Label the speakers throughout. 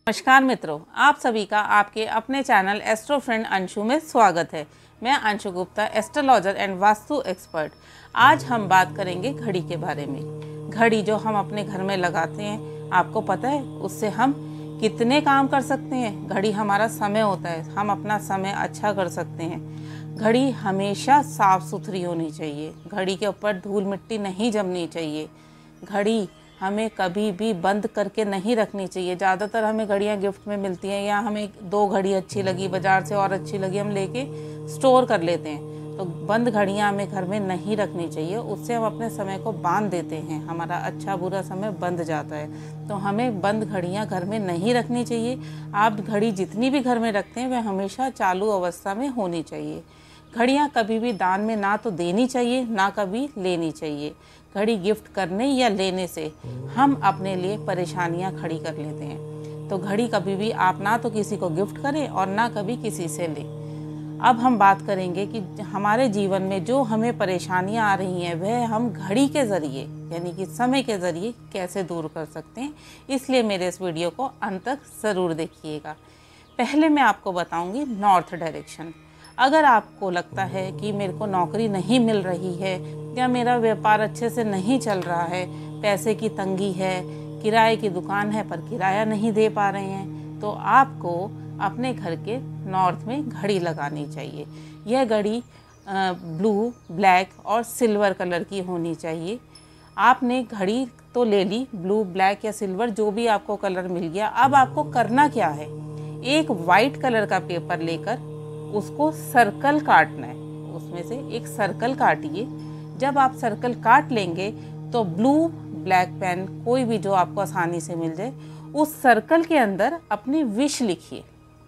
Speaker 1: नमस्कार मित्रों, आप सभी का आपके अपने चैनल एस्ट्रो फ्रेंड अंशु में स्वागत है। मैं Anshu Gupta, astrologer and Vastu expert. आज हम बात करेंगे घड़ी के बारे में। घड़ी जो हम अपने घर में लगाते हैं, आपको पता है उससे हम कितने काम कर सकते हैं। घड़ी हमारा समय होता है, हम अपना समय अच्छा कर सकते हैं। घड़ी हमेशा साफ सुथरी होनी चाहिए, घड़ी के ऊपर धूल मिट्टी नहीं जमनी चाहिए। घड़ी हमें कभी भी बंद करके नहीं रखनी चाहिए। ज़्यादातर हमें घड़ियाँ गिफ्ट में मिलती हैं, या हमें 2 घड़ी अच्छी लगी, बाज़ार से और अच्छी लगी, हम लेके स्टोर कर लेते हैं। तो बंद घड़ियाँ हमें घर में नहीं रखनी चाहिए, उससे हम अपने समय को बांध देते हैं, हमारा अच्छा बुरा समय बंध जाता है। तो हमें बंद घड़ियाँ घर में नहीं रखनी चाहिए। आप घड़ी जितनी भी घर में रखते हैं वह हमेशा चालू अवस्था में होनी चाहिए। घड़ियाँ कभी भी दान में ना तो देनी चाहिए, ना कभी लेनी चाहिए। घड़ी गिफ्ट करने या लेने से हम अपने लिए परेशानियां खड़ी कर लेते हैं। तो घड़ी कभी भी आप ना तो किसी को गिफ्ट करें और ना कभी किसी से लें। अब हम बात करेंगे कि हमारे जीवन में जो हमें परेशानियां आ रही हैं वह हम घड़ी के ज़रिए यानी कि समय के ज़रिए कैसे दूर कर सकते हैं। इसलिए मेरे इस वीडियो को अंत तक ज़रूर देखिएगा। पहले मैं आपको बताऊंगी नॉर्थ डायरेक्शन। अगर आपको लगता है कि मेरे को नौकरी नहीं मिल रही है या मेरा व्यापार अच्छे से नहीं चल रहा है, पैसे की तंगी है, किराए की दुकान है पर किराया नहीं दे पा रहे हैं, तो आपको अपने घर के नॉर्थ में घड़ी लगानी चाहिए। यह घड़ी ब्लू, ब्लैक और सिल्वर कलर की होनी चाहिए। आपने घड़ी तो ले ली, ब्लू, ब्लैक या सिल्वर जो भी आपको कलर मिल गया। अब आपको करना क्या है, एक वाइट कलर का पेपर लेकर उसको सर्कल काटना है। उसमें से एक सर्कल काटिए। जब आप सर्कल काट लेंगे तो ब्लू, ब्लैक पेन कोई भी जो आपको आसानी से मिल जाए, उस सर्कल के अंदर अपनी विश लिखिए।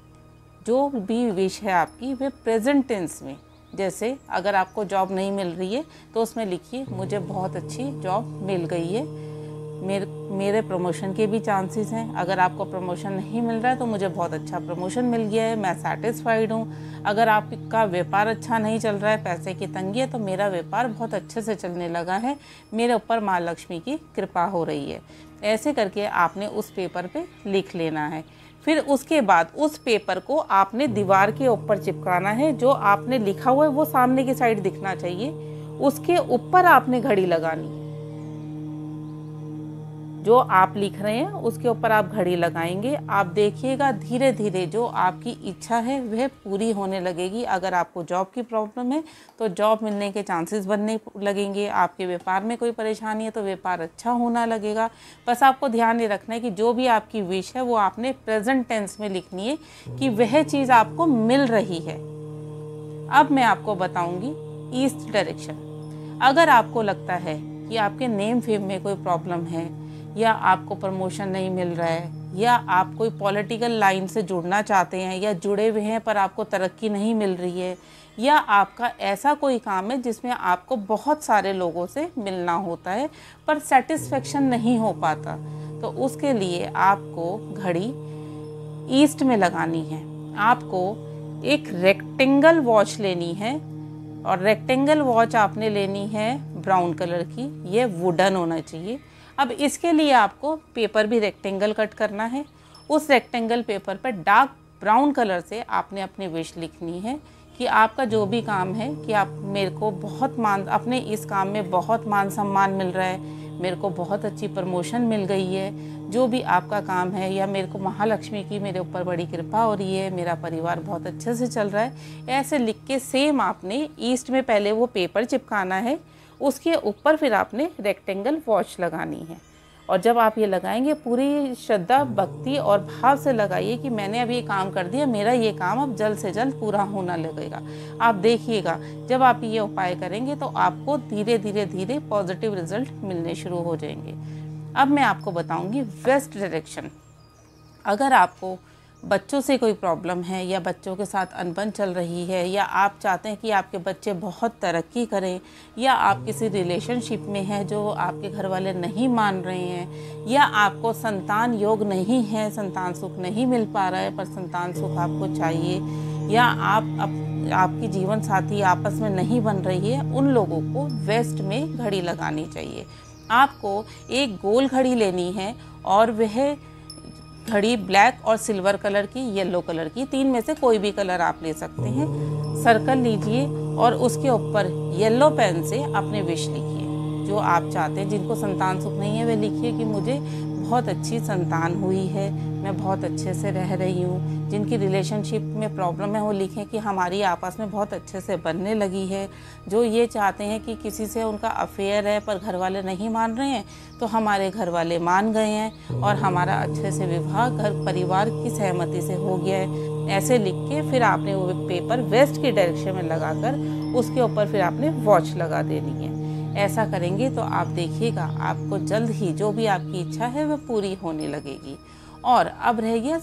Speaker 1: जो भी विश है आपकी वे प्रेजेंट टेंस में, जैसे अगर आपको जॉब नहीं मिल रही है तो उसमें लिखिए मुझे बहुत अच्छी जॉब मिल गई है, मेरे प्रमोशन के भी चांसेस हैं। अगर आपको प्रमोशन नहीं मिल रहा है तो मुझे बहुत अच्छा प्रमोशन मिल गया है, मैं सेटिस्फाइड हूँ। अगर आपका व्यापार अच्छा नहीं चल रहा है, पैसे की तंगी है, तो मेरा व्यापार बहुत अच्छे से चलने लगा है, मेरे ऊपर माँ लक्ष्मी की कृपा हो रही है। ऐसे करके आपने उस पेपर पे लिख लेना है। फिर उसके बाद उस पेपर को आपने दीवार के ऊपर चिपकाना है। जो आपने लिखा हुआ है वो सामने की साइड दिखना चाहिए। उसके ऊपर आपने घड़ी लगानी, जो आप लिख रहे हैं उसके ऊपर आप घड़ी लगाएंगे। आप देखिएगा धीरे धीरे जो आपकी इच्छा है वह पूरी होने लगेगी। अगर आपको जॉब की प्रॉब्लम है तो जॉब मिलने के चांसेस बनने लगेंगे। आपके व्यापार में कोई परेशानी है तो व्यापार अच्छा होना लगेगा। बस आपको ध्यान ये रखना है कि जो भी आपकी विश है वो आपने प्रेजेंट टेंस में लिखनी है कि वह चीज़ आपको मिल रही है। अब मैं आपको बताऊँगी ईस्ट डायरेक्शन। अगर आपको लगता है कि आपके नेम फेम में कोई प्रॉब्लम है, या आपको प्रमोशन नहीं मिल रहा है, या आप कोई पॉलिटिकल लाइन से जुड़ना चाहते हैं या जुड़े हुए हैं पर आपको तरक्की नहीं मिल रही है, या आपका ऐसा कोई काम है जिसमें आपको बहुत सारे लोगों से मिलना होता है पर सेटिस्फेक्शन नहीं हो पाता, तो उसके लिए आपको घड़ी ईस्ट में लगानी है। आपको एक रेक्टेंगल वॉच लेनी है, और रेक्टेंगल वॉच आपने लेनी है ब्राउन कलर की, ये वुडन होना चाहिए। अब इसके लिए आपको पेपर भी रेक्टेंगल कट करना है। उस रेक्टेंगल पेपर पर डार्क ब्राउन कलर से आपने अपनी विश लिखनी है कि आपका जो भी काम है, कि आप मेरे को बहुत अपने इस काम में बहुत मान सम्मान मिल रहा है, मेरे को बहुत अच्छी प्रमोशन मिल गई है, जो भी आपका काम है, या मेरे को महालक्ष्मी की मेरे ऊपर बड़ी कृपा हो रही है, मेरा परिवार बहुत अच्छे से चल रहा है, ऐसे लिख के सेम आपने ईस्ट में पहले वो पेपर चिपकाना है। उसके ऊपर फिर आपने रेक्टेंगल वॉच लगानी है। और जब आप ये लगाएंगे पूरी श्रद्धा, भक्ति और भाव से लगाइए कि मैंने अब ये काम कर दिया, मेरा ये काम अब जल्द से जल्द पूरा होना लगेगा। आप देखिएगा जब आप ये उपाय करेंगे तो आपको धीरे धीरे धीरे पॉजिटिव रिजल्ट मिलने शुरू हो जाएंगे। अब मैं आपको बताऊंगी वेस्ट डायरेक्शन। अगर आपको बच्चों से कोई प्रॉब्लम है, या बच्चों के साथ अनबन चल रही है, या आप चाहते हैं कि आपके बच्चे बहुत तरक्की करें, या आप किसी रिलेशनशिप में हैं जो आपके घर वाले नहीं मान रहे हैं, या आपको संतान योग नहीं है, संतान सुख नहीं मिल पा रहा है पर संतान सुख आपको चाहिए, या आपकी जीवन साथी आपस में नहीं बन रही है, उन लोगों को वेस्ट में घड़ी लगानी चाहिए। आपको एक गोल घड़ी लेनी है और वह घड़ी ब्लैक और सिल्वर कलर की, येलो कलर की, 3 में से कोई भी कलर आप ले सकते हैं। सर्कल लीजिए और उसके ऊपर येलो पेन से अपने विश लिखिए जो आप चाहते हैं। जिनको संतान सुख नहीं है वे लिखिए कि मुझे बहुत अच्छी संतान हुई है, मैं बहुत अच्छे से रह रही हूँ। जिनकी रिलेशनशिप में प्रॉब्लम है वो लिखें कि हमारी आपस में बहुत अच्छे से बनने लगी है। जो ये चाहते हैं कि किसी से उनका अफेयर है पर घर वाले नहीं मान रहे हैं, तो हमारे घर वाले मान गए हैं और हमारा अच्छे से विवाह घर परिवार की सहमति से हो गया है। ऐसे लिख के फिर आपने वो पेपर वेस्ट की डायरेक्शन में लगाकर उसके ऊपर फिर आपने वॉच लगा देनी है। ऐसा करेंगे तो आप देखिएगा आपको जल्द ही जो भी आपकी इच्छा है वह पूरी होने लगेगी। और अब रह गया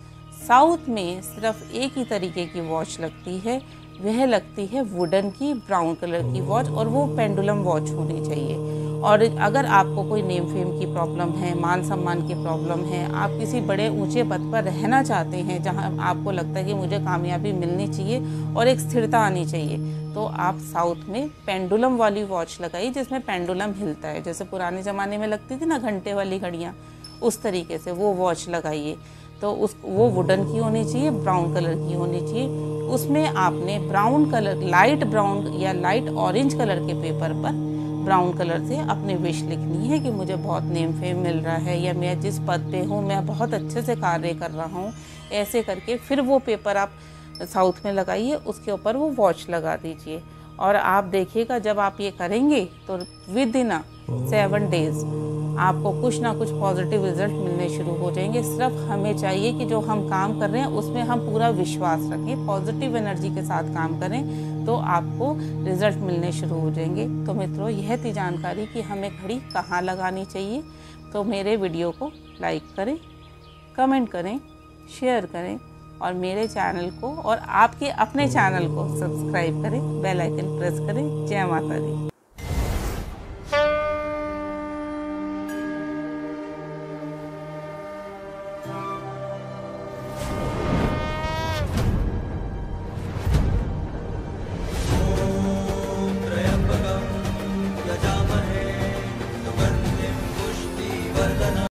Speaker 1: साउथ में सिर्फ एक ही तरीके की वॉच लगती है, वह लगती है वुडन की ब्राउन कलर की वॉच, और वो पेंडुलम वॉच होनी चाहिए। और अगर आपको कोई नेम फेम की प्रॉब्लम है, मान सम्मान की प्रॉब्लम है, आप किसी बड़े ऊंचे पद पर रहना चाहते हैं जहां आपको लगता है कि मुझे कामयाबी मिलनी चाहिए और एक स्थिरता आनी चाहिए, तो आप साउथ में पेंडुलम वाली वॉच लगाइए जिसमें पेंडुलम हिलता है। जैसे पुराने ज़माने में लगती थी ना घंटे वाली घड़ियाँ, उस तरीके से वो वॉच लगाइए। तो वो वुडन की होनी चाहिए, ब्राउन कलर की होनी चाहिए। उसमें आपने ब्राउन कलर, लाइट ब्राउन या लाइट ऑरेंज कलर के पेपर पर ब्राउन कलर से अपनी विश लिखनी है कि मुझे बहुत नेम फेम मिल रहा है, या मैं जिस पद पे हूँ मैं बहुत अच्छे से कार्य कर रहा हूँ। ऐसे करके फिर वो पेपर आप साउथ में लगाइए, उसके ऊपर वो वॉच लगा दीजिए। और आप देखिएगा जब आप ये करेंगे तो विद इन 7 डेज आपको कुछ ना कुछ पॉजिटिव रिजल्ट मिलने शुरू हो जाएंगे। सिर्फ हमें चाहिए कि जो हम काम कर रहे हैं उसमें हम पूरा विश्वास रखें, पॉजिटिव एनर्जी के साथ काम करें, तो आपको रिजल्ट मिलने शुरू हो जाएंगे। तो मित्रों, यह थी जानकारी कि हमें घड़ी कहाँ लगानी चाहिए। तो मेरे वीडियो को लाइक करें, कमेंट करें, शेयर करें और मेरे चैनल को और आपके अपने चैनल को सब्सक्राइब करें, बेल आइकन प्रेस करें। जय माता दी।